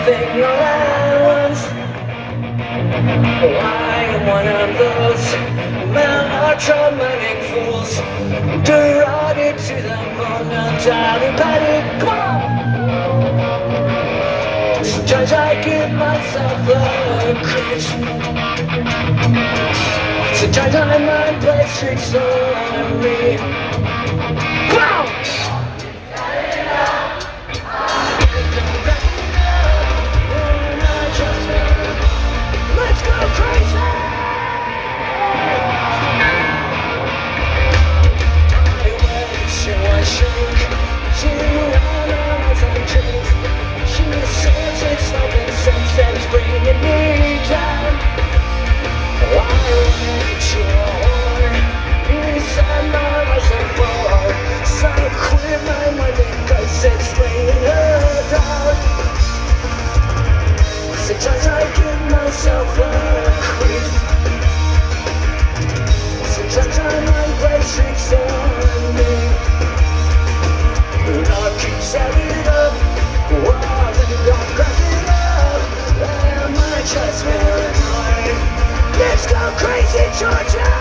everything all at once. I am one of those melodramatic fools, derided to the bone, entirely patted. Sometimes I give myself a crease. Sometimes my mind plays tricks on me. Wow! Let's go crazy! I wish I shook to analyze and truth. She says it's like a sunset's bringing me down. I went to a whore inside my reservoir, so I quit my mind because it's bringing her down. Sometimes I give myself a creep. Sometimes I might play tricks on me. Love keeps adding up. Wow, then I'm cracking up. Am I just paranoid? Let's go crazy, Georgia!